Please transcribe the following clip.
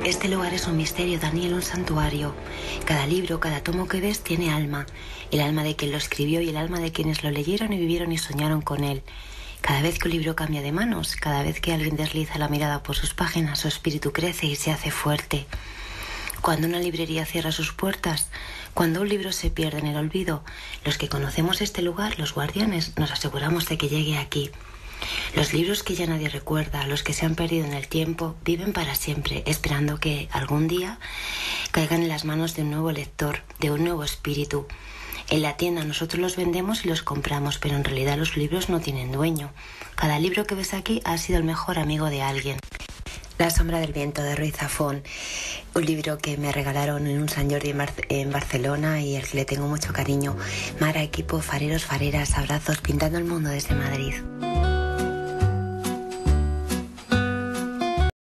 Este lugar es un misterio, Daniel, un santuario. Cada libro, cada tomo que ves tiene alma. El alma de quien lo escribió y el alma de quienes lo leyeron y vivieron y soñaron con él. Cada vez que un libro cambia de manos, cada vez que alguien desliza la mirada por sus páginas, su espíritu crece y se hace fuerte. Cuando una librería cierra sus puertas, cuando un libro se pierde en el olvido, los que conocemos este lugar, los guardianes, nos aseguramos de que llegue aquí. Los libros que ya nadie recuerda, los que se han perdido en el tiempo, viven para siempre, esperando que algún día caigan en las manos de un nuevo lector, de un nuevo espíritu. En la tienda nosotros los vendemos y los compramos, pero en realidad los libros no tienen dueño. Cada libro que ves aquí ha sido el mejor amigo de alguien. La sombra del viento, de Ruiz Zafón, un libro que me regalaron en un Sant Jordi en Barcelona y al que le tengo mucho cariño. Mara, equipo, fareros, fareras, abrazos, pintando el mundo desde Madrid.